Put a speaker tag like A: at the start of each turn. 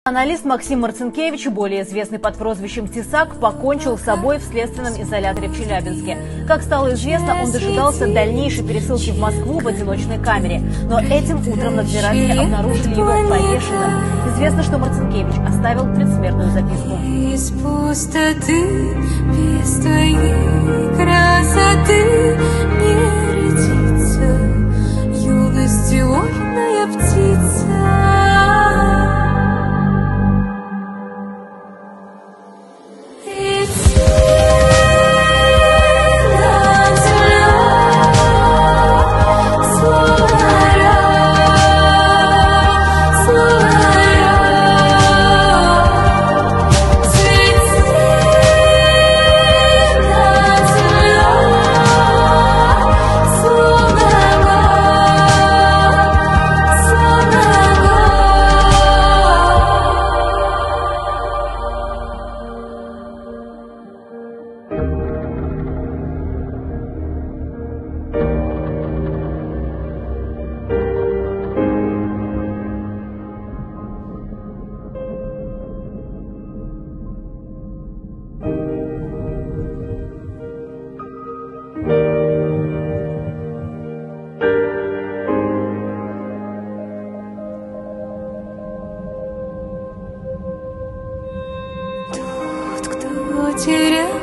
A: Журналист Максим Марцинкевич, более известный под прозвищем Тесак, покончил с собой в следственном изоляторе в Челябинске. Как стало известно, он дожидался дальнейшей пересылки в Москву в одиночной камере. Но этим утром надзиратели обнаружили его повешенным. Известно, что Марцинкевич оставил предсмертную записку.
B: Из пустоты, без твоей красоты не родится юности вольная птица. Тот, кто терял